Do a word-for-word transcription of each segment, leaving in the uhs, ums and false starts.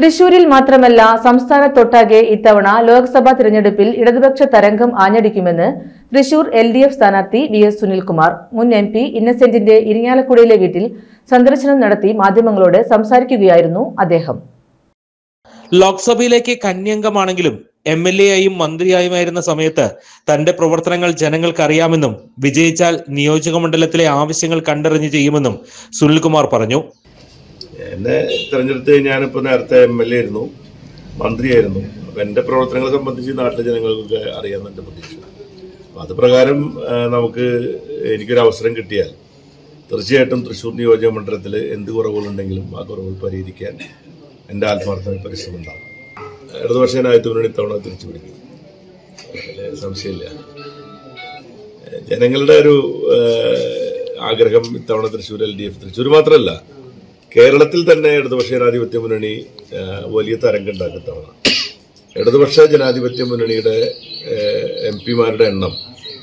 തൃശൂരിൽ മാത്രമല്ല സംസ്ഥാനത്തൊട്ടാകെ ഇത്തവണ ലോക്സഭാ തിരഞ്ഞെടുപ്പിൽ ഇടതുപക്ഷ തരംഗം ആഞ്ഞടിക്കുമെന്ന് തൃശൂർ എൽ ഡി എഫ് സ്ഥാനാർത്ഥി വി എസ് സുനിൽകുമാർ. മുൻ എം പി ഇന്നസെന്റിന്റെ ഇരിങ്ങാലക്കുടയിലെ വീട്ടിൽ സന്ദർശനം നടത്തി മാധ്യമങ്ങളോട് സംസാരിക്കുകയായിരുന്നു അദ്ദേഹം. ലോക്സഭയിലേക്ക് കന്യംഗമാണെങ്കിലും എം എൽ എ ആയും മന്ത്രിയായുമായിരുന്ന സമയത്ത് തന്റെ പ്രവർത്തനങ്ങൾ ജനങ്ങൾക്ക് അറിയാമെന്നും വിജയിച്ചാൽ നിയോജക മണ്ഡലത്തിലെ ആവശ്യങ്ങൾ കണ്ടറിഞ്ഞ് ചെയ്യുമെന്നും സുനിൽകുമാർ പറഞ്ഞു. എന്നെ തെരഞ്ഞെടുത്ത് ഞാനിപ്പോൾ നേരത്തെ എം എൽ എ ആയിരുന്നു, മന്ത്രിയായിരുന്നു. അപ്പം എൻ്റെ പ്രവർത്തനങ്ങളെ സംബന്ധിച്ച് നാട്ടിലെ ജനങ്ങൾക്കൊക്കെ അറിയാമെന്ന് എൻ്റെ പ്രതീക്ഷ. അപ്പം അത് പ്രകാരം നമുക്ക് എനിക്കൊരു അവസരം കിട്ടിയാൽ തീർച്ചയായിട്ടും തൃശ്ശൂർ നിയോജക മണ്ഡലത്തിൽ എന്ത് കുറവുകളുണ്ടെങ്കിലും ആ കുറവുകൾ പരിഹരിക്കാൻ എൻ്റെ ആത്മാർത്ഥമായ പരിശ്രമം ഉണ്ടാകും. ഇടതുപക്ഷ ജനാധിപത്യ മുന്നണി ഇത്തവണ തിരിച്ചു പിടിക്കും, സംശയമില്ല. ജനങ്ങളുടെ ഒരു ആഗ്രഹം ഇത്തവണ Thrissur L D F, Thrissur മാത്രമല്ല കേരളത്തിൽ തന്നെ ഇടതുപക്ഷ ജനാധിപത്യ മുന്നണി വലിയ തരംഗമുണ്ടാക്കും. തവണ ഇടതുപക്ഷ ജനാധിപത്യ മുന്നണിയുടെ എം പിമാരുടെ എണ്ണം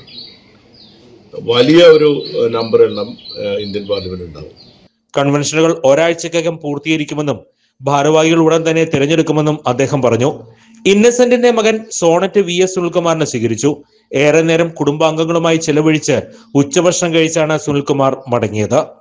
വലിയ ഒരു നമ്പർ എണ്ണം ഇന്ത്യൻ പാർലമെന്റ് ഉണ്ടാവും. കൺവെൻഷനുകൾ ഒരാഴ്ചക്കകം പൂർത്തീകരിക്കുമെന്നും ഭാരവാഹികൾ ഉടൻ തന്നെ തിരഞ്ഞെടുക്കുമെന്നും അദ്ദേഹം പറഞ്ഞു. ഇന്നസെന്റിന്റെ മകൻ സോണറ്റ് വി എസ് സുനിൽകുമാറിനെ സ്വീകരിച്ചു. ഏറെ നേരം കുടുംബാംഗങ്ങളുമായി ചെലവഴിച്ച് ഉച്ചഭക്ഷണം കഴിച്ചാണ് സുനിൽകുമാർ മടങ്ങിയത്.